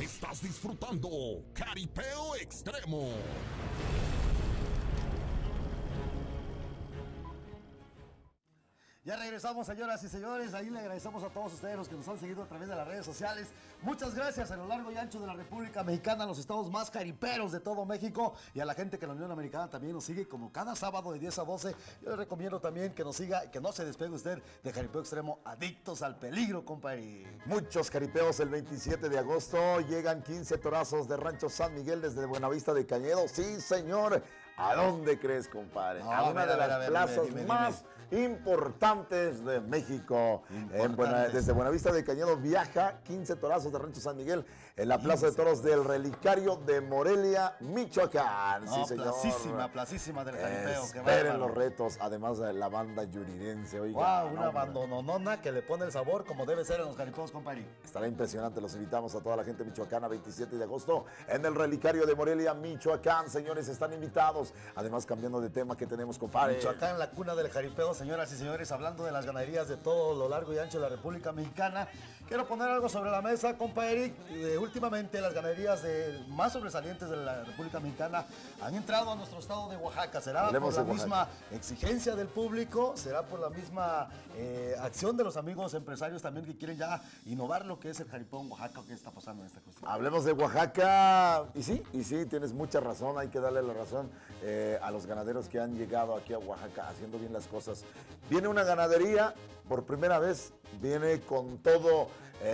Estás disfrutando Jaripeo Extremo. Ya regresamos, señoras y señores. Ahí le agradecemos a todos ustedes los que nos han seguido a través de las redes sociales. Muchas gracias a lo largo y ancho de la República Mexicana, a los estados más jariperos de todo México y a la gente que en la Unión Americana también nos sigue como cada sábado de 10 a 12. Yo les recomiendo también que nos siga, que no se despegue usted de Jaripeo Extremo, adictos al peligro, compadre. Muchos jaripeos el 27 de agosto. Llegan 15 torazos de Rancho San Miguel desde Buenavista de Cañedo. Sí, señor. ¿A dónde crees, compadre? No, a una de las plazas dime. más importantes de México. Desde Buenavista de Cañedo viaja 15 torazos de Rancho San Miguel en la Plaza de Toros del Relicario de Morelia, Michoacán. No, sí, señor. placísima del jaripeo. Esperen los retos, además de la banda yurirense. Oiga, Wow, una bandononona que le pone el sabor como debe ser en los jaripeos, compadre. Estará impresionante, los invitamos a toda la gente michoacana, 27 de agosto, en el Relicario de Morelia, Michoacán. Señores, están invitados. Además, cambiando de tema, que tenemos, compadre? Michoacán, la cuna del jaripeo, señoras y señores, hablando de las ganaderías de todo lo largo y ancho de la República Mexicana. Quiero poner algo sobre la mesa, compadre. Últimamente, las ganaderías más sobresalientes de la República Mexicana han entrado a nuestro estado de Oaxaca. ¿Será por la misma exigencia del público? ¿Será por la misma acción de los amigos empresarios también que quieren ya innovar lo que es el jaripeo en Oaxaca? ¿Qué está pasando en esta cuestión? Hablemos de Oaxaca. Y sí, tienes mucha razón. Hay que darle la razón a los ganaderos que han llegado aquí a Oaxaca haciendo bien las cosas. Viene una ganadería, por primera vez, viene con todo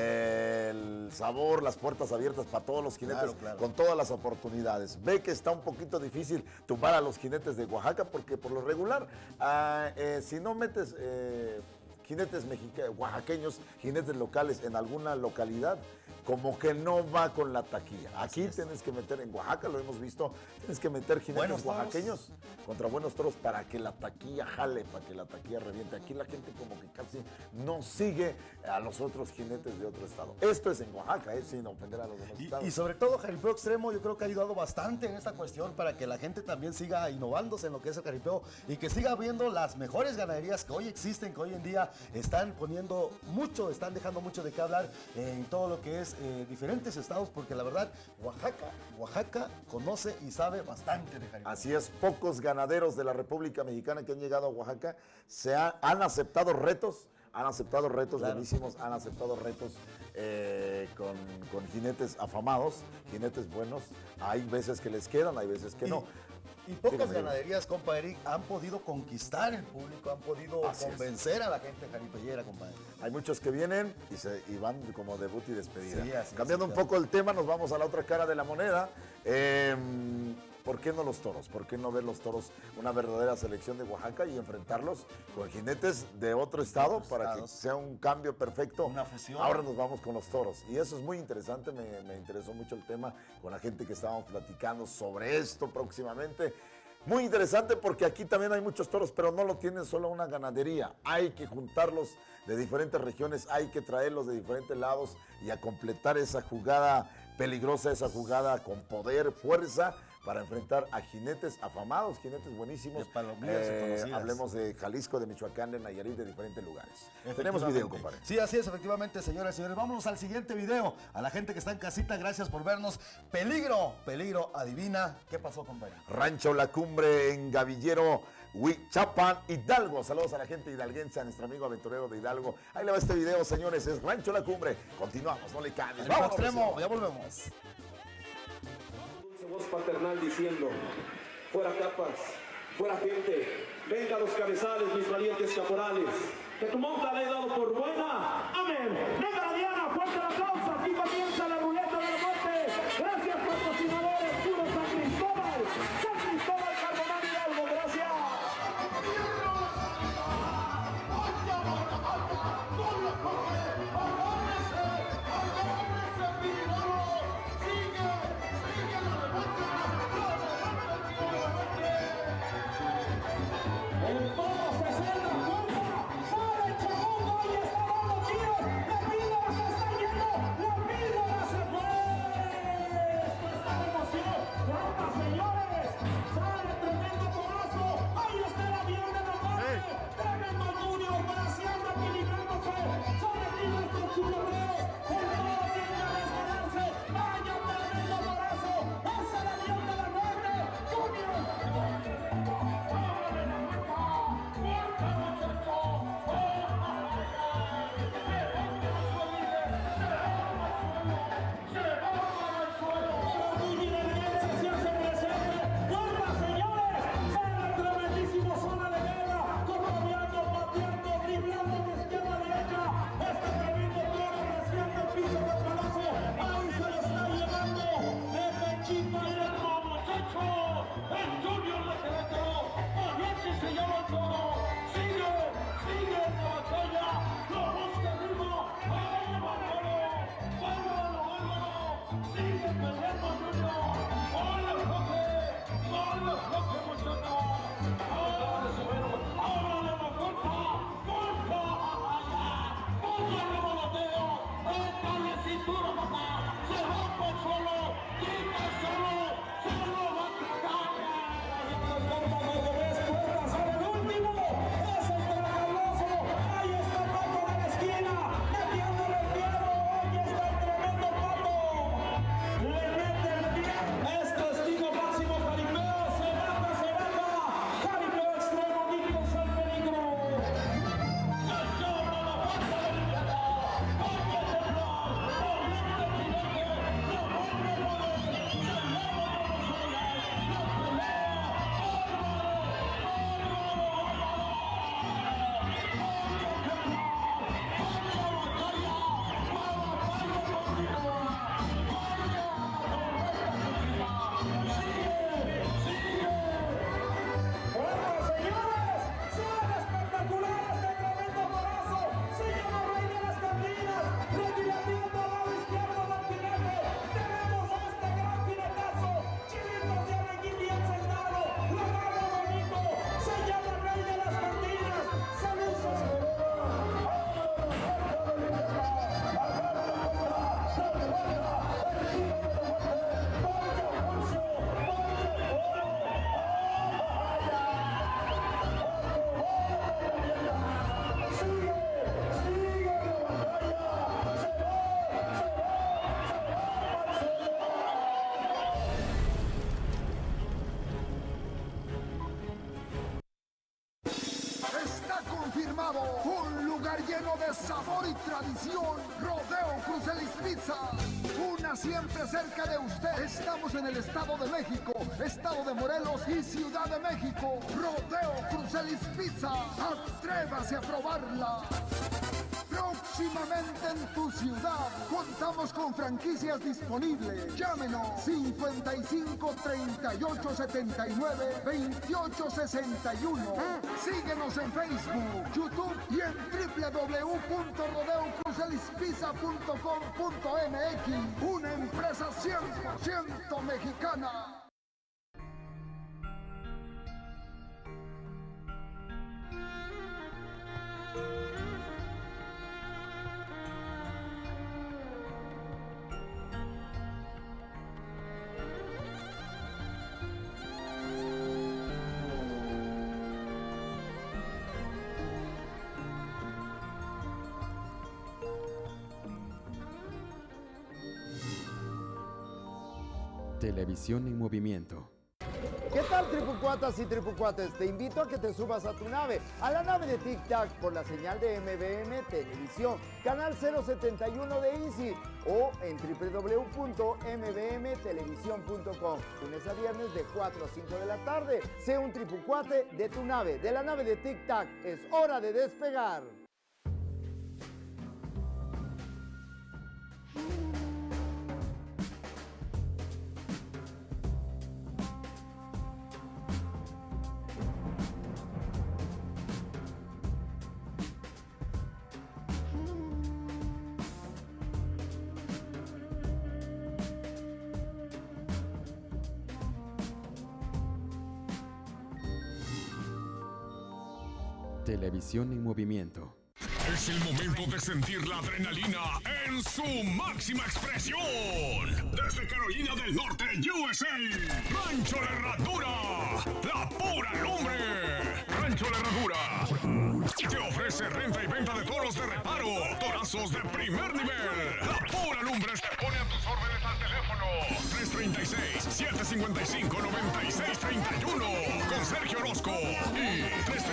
el sabor, las puertas abiertas para todos los jinetes, claro. con todas las oportunidades. Ve que está un poquito difícil tumbar a los jinetes de Oaxaca, porque por lo regular, si no metes jinetes oaxaqueños, jinetes locales en alguna localidad, como que no va con la taquilla. Aquí tienes que meter, en Oaxaca lo hemos visto, tienes que meter jinetes oaxaqueños contra buenos toros para que la taquilla jale, para que la taquilla reviente. Aquí la gente como que casi no sigue a los otros jinetes de otro estado. Esto es en Oaxaca, sin ofender a los demás estados. Y sobre todo Jaripeo Extremo, yo creo que ha ayudado bastante en esta cuestión para que la gente también siga innovándose en lo que es el jaripeo y que siga viendo las mejores ganaderías que hoy existen, que hoy en día están poniendo mucho, están dejando mucho de qué hablar en todo lo que es diferentes estados, porque la verdad Oaxaca conoce y sabe bastante de jaripeo. Así es, pocos ganaderos de la República Mexicana que han llegado a Oaxaca han aceptado retos. Han aceptado retos buenísimos, han aceptado retos con jinetes afamados, jinetes buenos. Hay veces que les quedan, hay veces que no. Y pocas ganaderías, compa Eric, han podido conquistar el público, han podido convencer a la gente jaripeyera, compadre. Hay muchos que vienen y van como debut y despedida. Sí, Cambiando un poco el tema, nos vamos a la otra cara de la moneda. ¿Por qué no los toros? ¿Por qué no ver los toros una verdadera selección de Oaxaca y enfrentarlos con jinetes de otro estado para que sea un cambio perfecto? Una fusión. Ahora nos vamos con los toros. Y eso es muy interesante, me interesó mucho el tema con la gente que estábamos platicando sobre esto próximamente. Muy interesante porque aquí también hay muchos toros, pero no lo tienen solo una ganadería. Hay que juntarlos de diferentes regiones, hay que traerlos de diferentes lados y a completar esa jugada peligrosa, esa jugada con poder, fuerza, para enfrentar a jinetes afamados, jinetes buenísimos. Hablemos de Jalisco, de Michoacán, de Nayarit, de diferentes lugares. Tenemos video, compadre. Sí, así es, efectivamente, señoras y señores. Vámonos al siguiente video. A la gente que está en casita, gracias por vernos. Peligro, adivina qué pasó, compadre. Rancho La Cumbre en Gavillero, Huichapan, Hidalgo. Saludos a la gente hidalguense, a nuestro amigo aventurero de Hidalgo. Ahí le va este video, señores. Es Rancho La Cumbre. Continuamos, no le cambies. Vamos, Extremo, ya volvemos. Voz paternal diciendo: fuera capas, fuera gente, venga los cabezales, mis valientes caporales, que tu monta le he dado por buena. Amén. Venga la Diana, fuerte el aplauso, aquí comienza la ruleta de la muerte. Gracias, patrocinadores, puro San Cristóbal, Carbonán Hidalgo, gracias. ¡La de sabor y tradición, Rodeo Crucelis Pizza. Una siempre cerca de usted. Estamos en el Estado de México, Estado de Morelos y Ciudad de México. Rodeo Crucelis Pizza. Atrévase a probarla. Próximamente en tu ciudad. Contamos con franquicias disponibles. Llámenos 55 38 79 28 61. Síguenos en Facebook, YouTube y en www.rodeocruzelispizza.com.mx. Una empresa 100% mexicana. Televisión en movimiento. ¿Qué tal, tripucuatas y tripucuates? Te invito a que te subas a tu nave, a la nave de Tic Tac, por la señal de MBM Televisión, canal 071 de Easy, o en www.mbmtelevisión.com. Lunes a viernes de 4 a 5 de la tarde. Sé un tripucuate de tu nave, de la nave de Tic Tac. Es hora de despegar. Televisión en movimiento. Es el momento de sentir la adrenalina en su máxima expresión. Desde Carolina del Norte, USA, Rancho La Herradura, la pura lumbre. Rancho La Herradura te ofrece renta y venta de toros de reparo, torazos de primer nivel. La pura lumbre te pone a tus órdenes al teléfono 336-755-9631 con Sergio Orozco y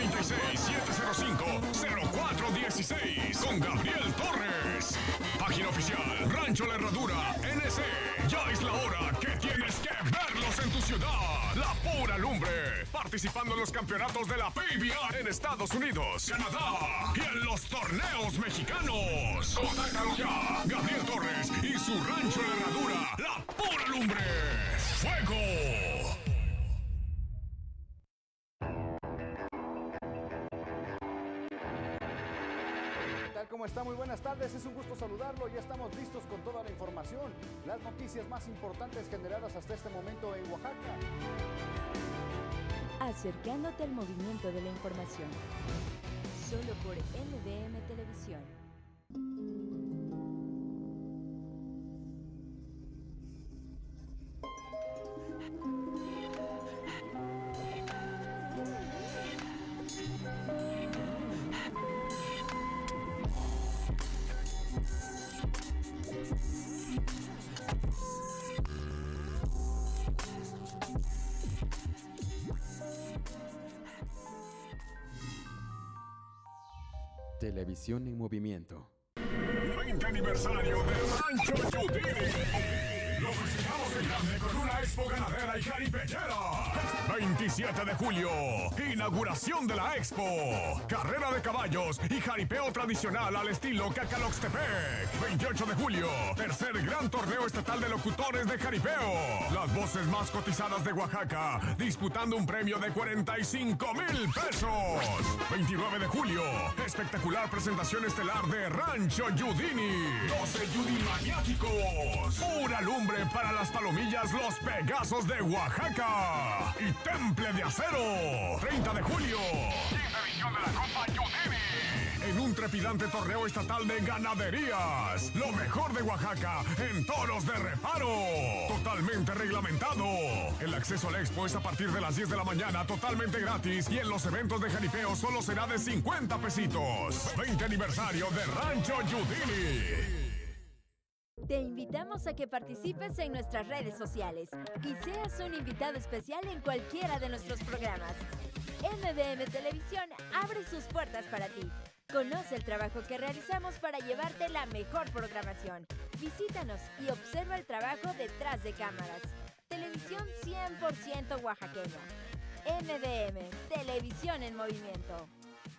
336-705-0416 con Gabriel Torres. Página oficial Rancho La Herradura NC. Ya es la hora que tienes que verlos en tu ciudad. La pura lumbre, participando en los campeonatos de la PBR en Estados Unidos, Canadá y en los torneos mexicanos. Contáctalos ya, Gabriel Torres y su Rancho La Herradura. La pura lumbre. ¡Fuego! ¿Cómo está? Muy buenas tardes, es un gusto saludarlo. Ya estamos listos con toda la información, las noticias más importantes generadas hasta este momento en Oaxaca. Acercándote al movimiento de la información, solo por MBM Televisión. Televisión en movimiento. 20 aniversario de Rancho Yudini. Lo festejamos en grande con una expo ganadera y jaripellera. 27 de julio, inauguración de la expo. Carrera de caballos y jaripeo tradicional al estilo Cacaloxtepec. 28 de julio, tercer gran torneo estatal de locutores de jaripeo. Las voces más cotizadas de Oaxaca, disputando un premio de 45,000 pesos. 29 de julio, espectacular presentación estelar de Rancho Yudini. 12 Yudimaniáticos. Pura lumbre para las palomillas Los Pegasos de Oaxaca. Y Temple de Acero. 30 de julio. 15 edición de la Copa Yudini. En un trepidante torneo estatal de ganaderías. Lo mejor de Oaxaca en toros de reparo. Totalmente reglamentado. El acceso a la expo es a partir de las 10 de la mañana, totalmente gratis. Y en los eventos de jaripeo solo será de 50 pesitos. 20 aniversario de Rancho Yudini. Te invitamos a que participes en nuestras redes sociales y seas un invitado especial en cualquiera de nuestros programas. MBM Televisión abre sus puertas para ti. Conoce el trabajo que realizamos para llevarte la mejor programación. Visítanos y observa el trabajo detrás de cámaras. Televisión 100% oaxaqueña. MDM, Televisión en Movimiento.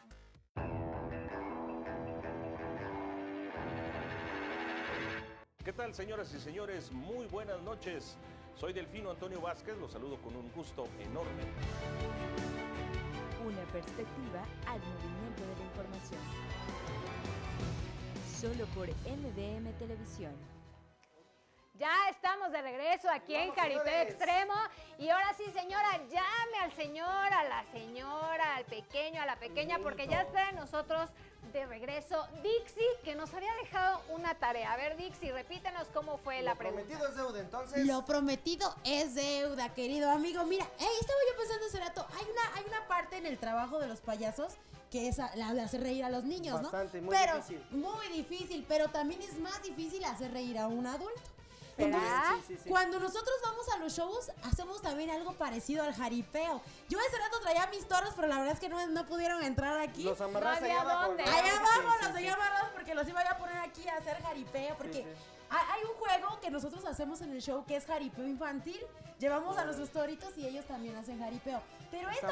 ¿Qué tal, señoras y señores? Muy buenas noches. Soy Delfino Antonio Vázquez, los saludo con un gusto enorme. Una perspectiva al movimiento de la información. Solo por MDM Televisión. Ya estamos de regreso aquí en Jaripeo Extremo. Y ahora sí, señora, llame al señor, a la señora, al pequeño, a la pequeña, porque ya está de nosotros de regreso Dixie, que nos había dejado una tarea. A ver, Dixie, repítenos cómo fue la pregunta. Lo prometido es deuda, entonces. Lo prometido es deuda, querido amigo. Mira, estaba yo pensando hace rato, hay una parte en el trabajo de los payasos que es la de hacer reír a los niños, bastante, ¿no? muy difícil. Muy difícil, pero también es más difícil hacer reír a un adulto. ¿Verdad? Entonces, cuando nosotros vamos a los shows, hacemos también algo parecido al jaripeo. Yo ese rato traía mis toros, pero la verdad es que no pudieron entrar aquí. Los amarraste allá abajo. Allá abajo los tenía amarrados porque los iba a poner aquí a hacer jaripeo, porque hay un juego que nosotros hacemos en el show que es jaripeo infantil. Llevamos a nuestros toritos y ellos también hacen jaripeo. Pero esta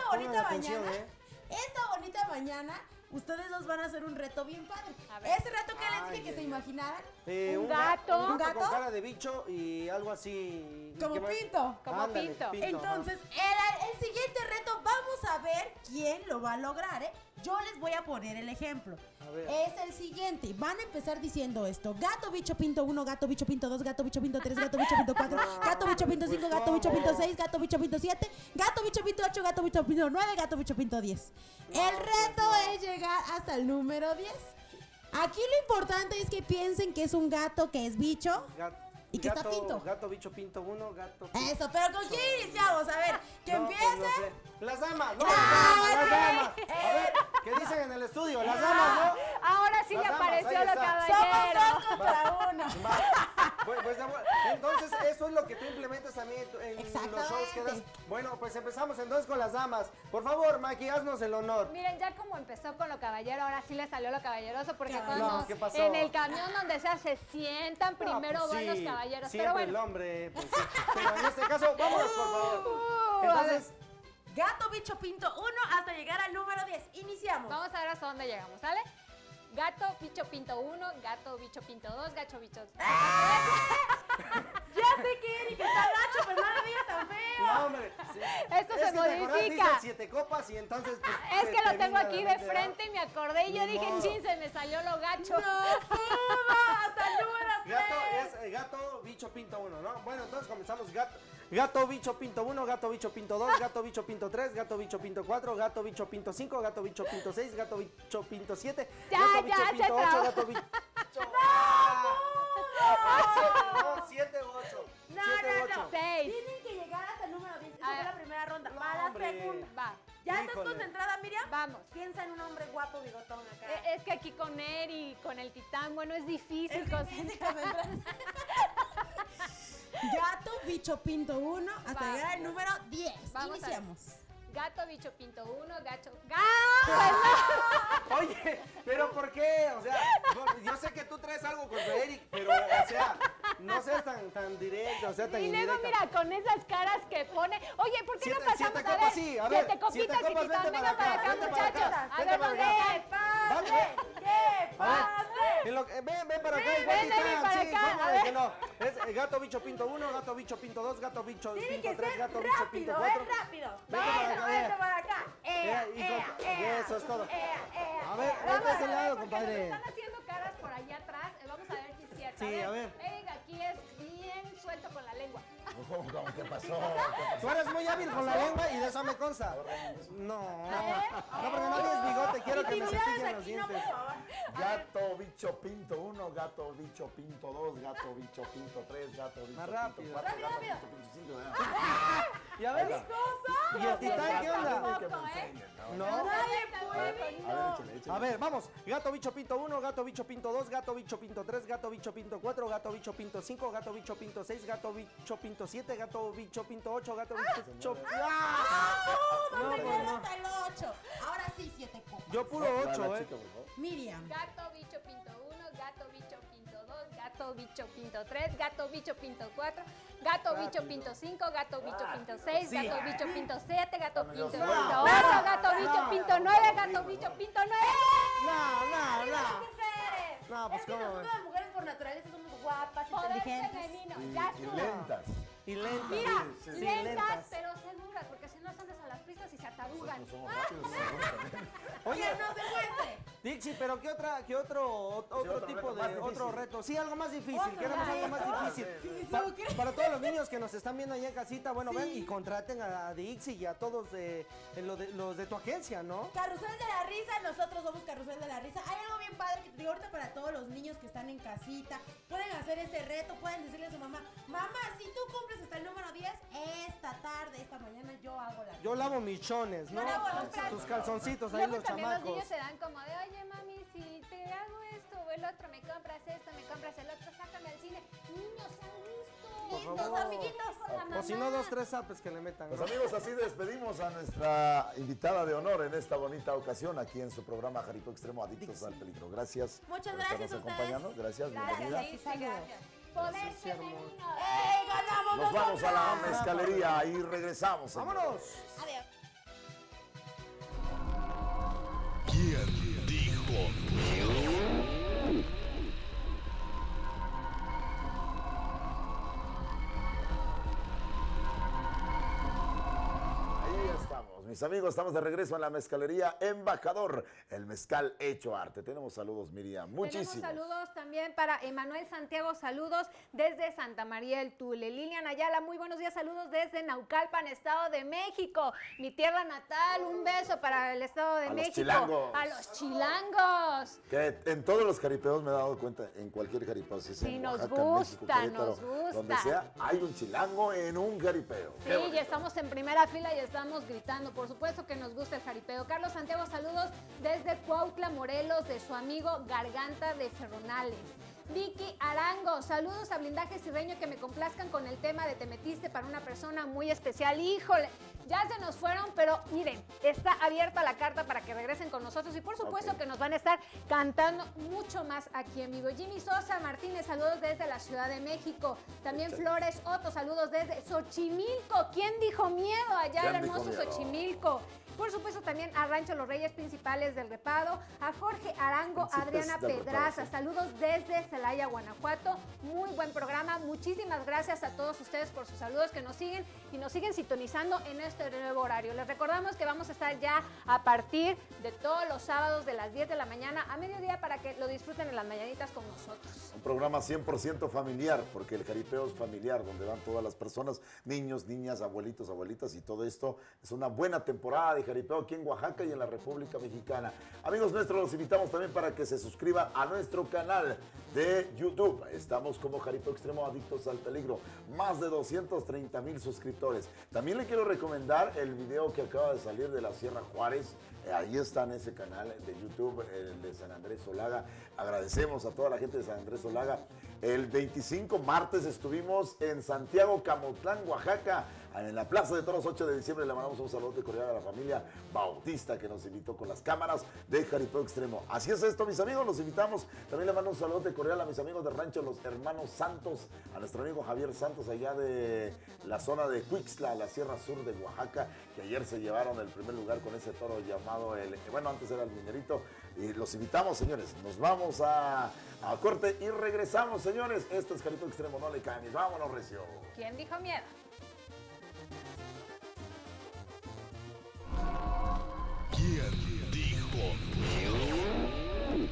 bonita mañana, ustedes dos van a hacer un reto bien padre. Ese reto que les dije que se imaginaran. Un gato. Un gato con cara de bicho y algo así. Como Pinto. Como Pinto. Entonces, el siguiente reto, vamos a ver quién lo va a lograr, ¿eh? Yo les voy a poner el ejemplo. Es el siguiente. Van a empezar diciendo esto. Gato, bicho, pinto 1, gato, bicho, pinto 2, gato, bicho, pinto 3, gato, bicho, pinto 4, gato, bicho, pinto 5, gato, bicho, pinto 6, gato, bicho, pinto 7, gato, bicho, pinto 8, gato, bicho, pinto 9, gato, bicho, pinto 10. El reto es llegar hasta el número 10. Aquí lo importante es que piensen que es un gato, que es bicho. ¿Y qué está pinto? Gato, bicho, pinto 1, gato. Eso, pero ¿con quién iniciamos? A ver, que empiece. Pues no sé. Las damas, las damas. A ver, ¿qué dicen en el estudio? Las damas, ¿no? Ahora sí le apareció lo caballero. Somos 2 contra 1. Pues, entonces, eso es lo que tú implementas también en los shows que das. Bueno, pues empezamos entonces con las damas. Por favor, Maki, haznos el honor. Miren, ya como empezó con lo caballero, ahora sí le salió lo caballeroso, porque ¿qué pasó? en el camión donde sea se sientan, primero van los caballeros. Siempre pero bueno. el hombre, pues sí. Pero en este caso, vámonos, por favor. Entonces, gato, bicho, pinto 1 hasta llegar al número 10. Iniciamos. Vamos a ver hasta dónde llegamos, ¿sale? Gato, bicho, pinto 1, gato, bicho, pinto 2, gacho, bicho... Ya sé que Eric está gacho, pero no lo digas tan feo. No, hombre. Sí. Esto se modifica. Dice 7 copas y entonces... Pues, es que lo tengo aquí de frente y me acordé y yo dije, chin, se me salió lo gacho. No, hasta el número 3. Gato es gato, bicho, pinto 1, ¿no? Bueno, entonces comenzamos. Gato, bicho, pinto 1, gato, bicho, pinto 2, gato, bicho, pinto 3, gato, bicho, pinto 4, gato, bicho, pinto 5, gato, bicho, pinto 6, gato, bicho, pinto 7, gato, bicho, pinto 8, gato, bicho... No, 7 u 8. No, 6. Tienen que llegar hasta el número 10. Esa fue la primera ronda. No, Va la hombre. segunda. Va. ¿Ya estás concentrada, Miriam? Vamos. Piensa en un hombre guapo, bigotón acá. Es que aquí con él y con el titán, bueno, es difícil concentrarse. Gato, bicho, pinto 1 hasta llegar al número 10. Vamos. Iniciamos. Gato, bicho, pinto 1, gacho... Oye, pero ¿por qué? O sea, yo sé que tú traes algo contra Eric, pero, o sea, no seas tan directo, o sea, tan Y luego, indirecta. mira, con esas caras que pone... Oye, ¿por qué no pasamos? Siete copas, sí, a ver. 7 copitas, Siete copas, chiquitas, vente venga para acá, vente para muchachos. acá, A vente ver, para ¿dónde? acá. ¿Qué Ven para acá, igual ven, ven para sí, acá, ¿cómo a de que ver. no? Es gato, bicho, pinto 1, gato, bicho, pinto 2, gato, bicho, Tiene pinto que 3, ser gato, bicho, pinto rápido, 4. rápido. Vente para acá. Eso es todo. A ver, vente a ese lado, compadre. Están haciendo caras por allá atrás. Vamos a ver si es cierto. Sí, a ver. Eric aquí es bien suelto con la lengua. ¿Qué pasó? Tú eres muy hábil con la lengua y de eso me consta. No, porque no tienes bigote, quiero que me cepillen los dientes. Gato, bicho, pinto 1, gato, bicho, pinto 2, gato, bicho, pinto 3, gato, bicho, Más pinto rápido. 4, gato, bicho, pinto 5. ¿Ya ves? ¿Y el Titán qué onda? No. A ver, vamos. Gato bicho pinto 1, gato bicho pinto 2, gato bicho pinto 3, gato bicho pinto 4, gato bicho pinto 5, gato bicho pinto 6, gato bicho pinto 7, gato bicho pinto 8, gato bicho... No, hasta el 8. Ahora sí, 7 copas. Yo puro 8, Miriam. Gato bicho pinto 1, gato bicho pinto 2, gato bicho pinto 3, gato bicho pinto 4, gato bicho pinto 5, gato bicho pinto 6, gato bicho pinto 7, gato pinto 8, gato bicho pinto 9, gato bicho pinto 9. No, pues es que cómo. nosotros las mujeres por naturaleza somos guapas, Poder inteligentes. femenino, ya estuvo. lentas. Y lentas. Mira, sí, lentas, pero seguras, porque si no andas a las prisas y se atarugan. Oye, no se muestre. Dixie, pero ¿qué otro tipo de otro reto? Sí, algo más difícil. Queremos algo más difícil. Para todos los niños que nos están viendo allá en casita, bueno, ven y contraten a Dixie y a todos los de tu agencia, ¿no? Carrusel de la Risa, nosotros somos Carrusel de la Risa. Hay algo bien padre que te digo ahorita para todos los niños que están en casita. Pueden hacer este reto, pueden decirle a su mamá, mamá, si tú cumples hasta el número 10, esta tarde, esta mañana yo hago la... Yo lavo michones, ¿no? Sus calzoncitos ahí los también chamacos. los niños se dan como de, oye mami, si te hago esto o el otro, me compras esto, me compras el otro, sácame al cine. Niños, sean listos. Listos, amiguitos. O si no, 2, 3 zapes que le metan. Pues amigos, así despedimos a nuestra invitada de honor en esta bonita ocasión aquí en su programa Jaripeo Extremo Adictos al Peligro. Gracias. Muchas por gracias estarnos a acompañando. Gracias, bienvenida. Gracias. Poder femenino. ¡Ey, ganamos! Nos vamos a la nosotras! mezcalería y regresamos. señores. ¡Vámonos! Adiós. ¿Quién dijo miedo? Ahí estamos, mis amigos, estamos de regreso en la mezcalería Embajador, el mezcal hecho arte. Tenemos saludos, Miriam, muchísimos. Tenemos saludos también para Emanuel Santiago, saludos desde Santa María del Tule. Lilian Ayala, muy buenos días, saludos desde Naucalpan, Estado de México. Mi tierra natal, un beso para el Estado de México. Chilangos. A los chilangos. Que en todos los jaripeos me he dado cuenta, en cualquier jaripeo, si sea Sí, en nos Oaxaca, en México, gusta, Querétaro, nos gusta. donde sea, hay un chilango en un jaripeo. Sí, ya estamos en primera fila y estamos gritando. Por supuesto que nos gusta el jaripeo. Carlos Santiago, saludos desde Cuautla, Morelos, de su amigo Garganta de Ferronales. Vicky Arango, saludos a Blindaje Sirreño, que me complazcan con el tema de Te Metiste para una persona muy especial. Híjole, ya se nos fueron, pero miren, está abierta la carta para que regresen con nosotros y por supuesto que nos van a estar cantando mucho más aquí en vivo. Jimmy Sosa Martínez, saludos desde la Ciudad de México. También Flores Otto, saludos desde Xochimilco. ¿Quién dijo miedo allá en el hermoso Xochimilco? Por supuesto también a Rancho Los Reyes Principales del Repado, a Jorge Arango, Adriana Pedraza, saludos desde Celaya, Guanajuato. Muy buen programa, muchísimas gracias a todos ustedes por sus saludos que nos siguen y nos siguen sintonizando en este nuevo horario. Les recordamos que vamos a estar ya a partir de todos los sábados de las 10 de la mañana a mediodía para que lo disfruten en las mañanitas con nosotros. Un programa 100% familiar, porque el jaripeo es familiar, donde van todas las personas, niños, niñas, abuelitos, abuelitas, y todo esto es una buena temporada de jaripeo aquí en Oaxaca y en la República Mexicana. Amigos nuestros, los invitamos también para que se suscriban a nuestro canal de YouTube. Estamos como Jaripeo Extremo Adictos al Peligro, más de 230,000 suscriptores. También le quiero recomendar el video que acaba de salir de la Sierra Juárez. Ahí está en ese canal de YouTube, el de San Andrés Solaga. Agradecemos a toda la gente de San Andrés Solaga. El 25 martes estuvimos en Santiago, Camotlán, Oaxaca, en la Plaza de Toros, 8 de diciembre. Le mandamos un saludo cordial a la familia Bautista que nos invitó con las cámaras de Jaripeo Extremo. Así es esto, mis amigos, los invitamos. También le mando un saludo cordial a mis amigos de Rancho Los Hermanos Santos, a nuestro amigo Javier Santos allá de la zona de Cuixtla, la Sierra Sur de Oaxaca, que ayer se llevaron el primer lugar con ese toro llamado bueno, antes era el Minerito. Y los invitamos, señores. Nos vamos a corte y regresamos, señores. Esto es Jaripeo Extremo, no le cambies. Vámonos, recio. ¿Quién dijo miedo? ¿Quién dijo miedo?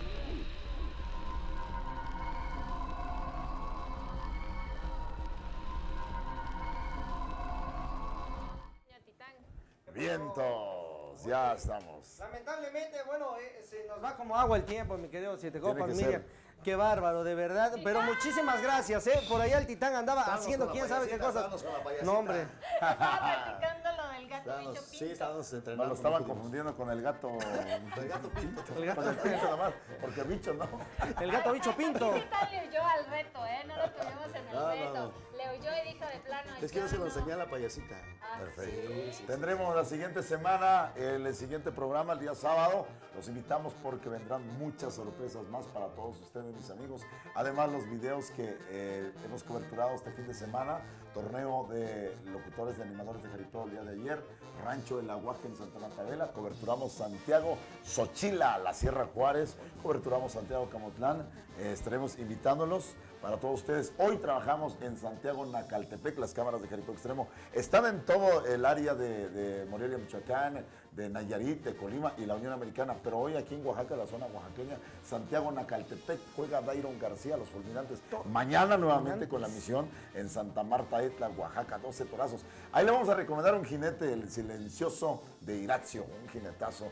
Vientos, ya estamos. Lamentablemente, bueno, se nos va como agua el tiempo, mi querido Siete Copas, Tiene que Miriam. ser. Qué bárbaro, de verdad. Pero muchísimas gracias, ¿eh? Por allá el Titán andaba haciendo quién sabe qué cosas. No, hombre. Estaba practicando lo del gato bicho pinto. Sí, estábamos entrenando. No, lo estaban confundiendo con el gato. El gato pinto. El gato Con el pinto nada más, porque bicho no. El gato bicho pinto. ¿Qué tal le huyó al reto, no lo tuvimos en el reto? Le huyó y dijo de plano. Es que no se lo enseñé a la payasita. Perfecto. Sí. Tendremos la siguiente semana, el siguiente programa, el día sábado. Los invitamos porque vendrán muchas sorpresas más para todos ustedes, mis amigos. Además, los videos que hemos coberturado este fin de semana. Torneo de locutores de animadores de Jaripeo el día de ayer. Rancho El Aguaje en Santa Marta Vela. Coberturamos Santiago Xochila, la Sierra Juárez. Coberturamos Santiago Camotlán. Estaremos invitándolos para todos ustedes. Hoy trabajamos en Santiago Nacaltepec. Las cámaras de Jaripeo Extremo están en todo el área de Morelia, Michoacán, de Nayarit, de Colima y la Unión Americana. Pero hoy aquí en Oaxaca, la zona oaxaqueña, Santiago Nacaltepec, juega Dairon García, los fulminantes. Mañana nuevamente con la misión en Santa Marta, Etla, Oaxaca, 12 torazos. Ahí le vamos a recomendar un jinete, el silencioso de Iracio, un jinetazo.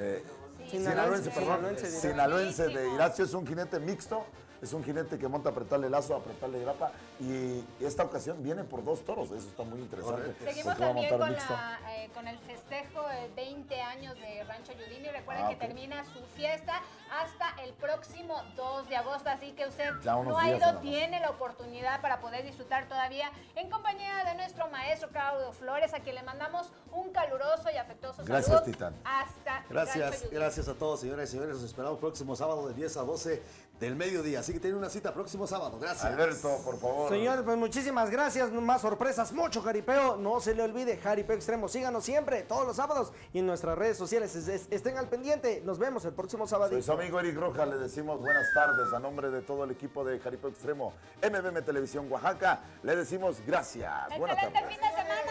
Sinaloense de Iracio, es un jinete mixto. Es un jinete que monta a apretarle lazo, a apretarle grapa, y esta ocasión viene por 2 toros, eso está muy interesante. Seguimos también con el festejo de 20 años de Rancho Yudini. Recuerden que termina su fiesta hasta el próximo 2 de agosto, así que usted no ha ido, tiene la oportunidad para poder disfrutar todavía en compañía de nuestro maestro Claudio Flores, a quien le mandamos un caluroso y afectuoso saludo. Gracias, Titán. Hasta Gracias a todos, señoras y señores. Los esperamos próximo sábado de 10 a 12 del mediodía. Así que tienen una cita próximo sábado. Gracias. Alberto, por favor. Señor, pues muchísimas gracias. Más sorpresas, mucho jaripeo. No se le olvide, Jaripeo Extremo. Síganos siempre, todos los sábados, y en nuestras redes sociales. Estén al pendiente. Nos vemos el próximo sábado. Soy su amigo Eric Rojas. Le decimos buenas tardes a nombre de todo el equipo de Jaripeo Extremo, MBM Televisión Oaxaca. Le decimos gracias. Buenas tardes. ¡Excelente fin de semana!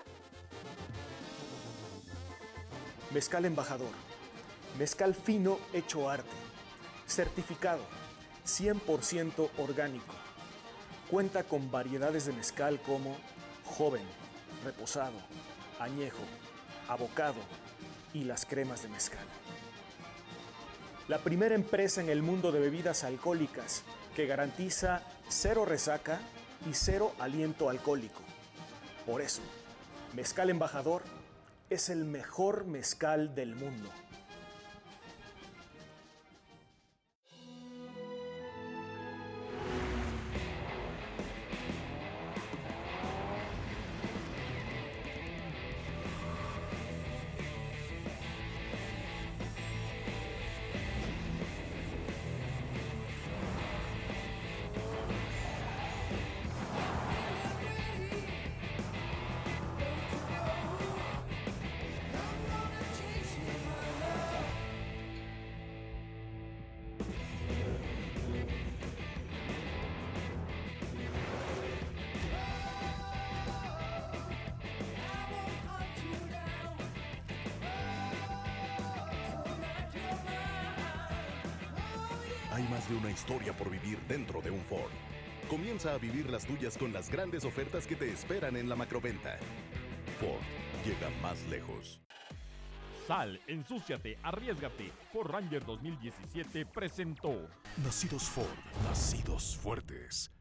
Mezcal Embajador. Mezcal fino hecho arte. Certificado 100% orgánico. Cuenta con variedades de mezcal como joven, reposado, añejo, abocado y las cremas de mezcal. La primera empresa en el mundo de bebidas alcohólicas que garantiza 0 resaca y 0 aliento alcohólico. Por eso, Mezcal Embajador es el mejor mezcal del mundo. Hay más de una historia por vivir dentro de un Ford. Comienza a vivir las tuyas con las grandes ofertas que te esperan en la macroventa. Ford llega más lejos. Sal, ensúciate, arriésgate. Ford Ranger 2017 presentó Nacidos Ford, nacidos fuertes.